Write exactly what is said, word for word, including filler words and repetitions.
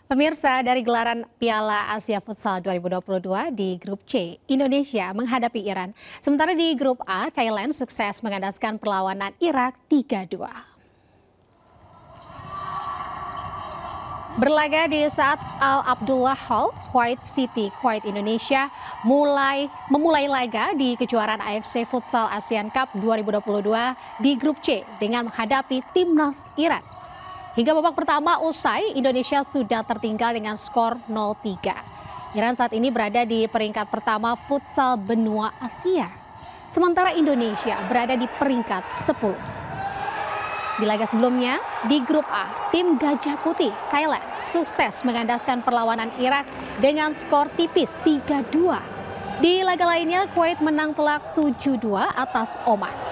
Pemirsa, dari gelaran Piala Asia Futsal dua ribu dua puluh dua di grup C, Indonesia menghadapi Iran. Sementara di grup A, Thailand sukses mengandaskan perlawanan Irak tiga dua. Berlaga di saat Al Abdullah Hall, Kuwait City, Kuwait Indonesia mulai memulai laga di kejuaraan A F C Futsal ASEAN Cup dua ribu dua puluh dua di grup C dengan menghadapi timnas Iran. Hingga babak pertama usai, Indonesia sudah tertinggal dengan skor nol tiga. Iran saat ini berada di peringkat pertama futsal benua Asia. Sementara Indonesia berada di peringkat sepuluh. Di laga sebelumnya, di grup A, tim Gajah Putih Thailand sukses mengandaskan perlawanan Irak dengan skor tipis tiga dua. Di laga lainnya, Kuwait menang telak tujuh dua atas Oman.